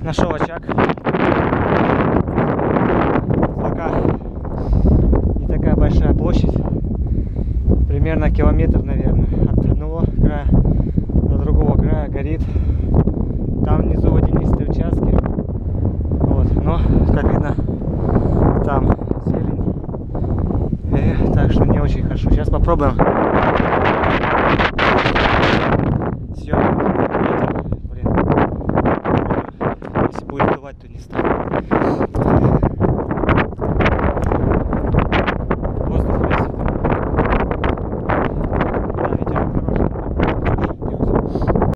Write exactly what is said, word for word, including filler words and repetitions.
Нашел очаг. Пока не такая большая площадь. Примерно километр, наверное, от одного края до другого края горит. Там внизу водянистые участки. Вот, но, как видно, там зелень. И, так что не очень хорошо. Сейчас попробуем. Съемку. Блин. Если будет бывать, то не стану.